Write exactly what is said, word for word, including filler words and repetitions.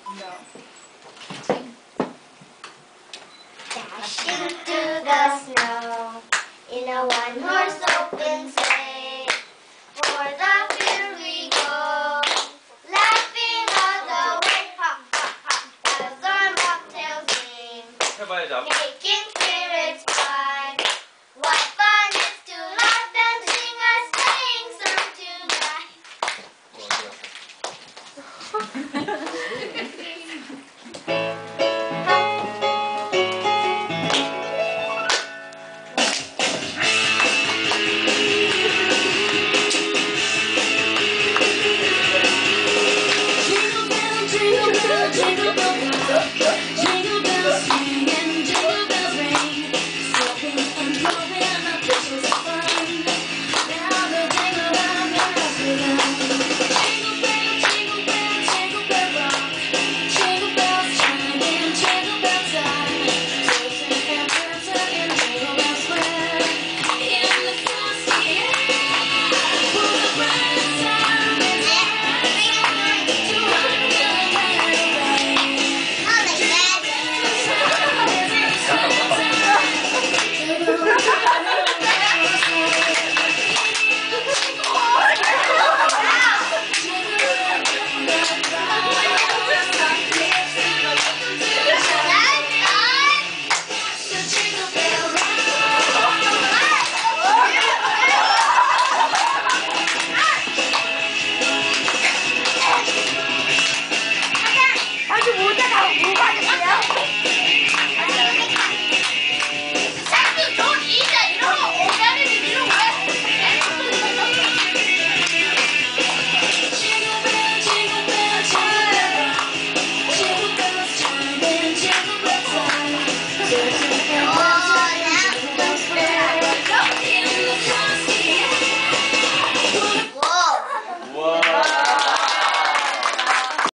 No. Dashing through the snow in a one-horse open sleigh. O'er the field we go, laughing all the way. Ha ha ha! As our mocktails ring, 해봐야죠. making spirits fly. What fun it is to laugh and sing a sleighing song tonight. Jingle bell, jingle bell, jingle bell.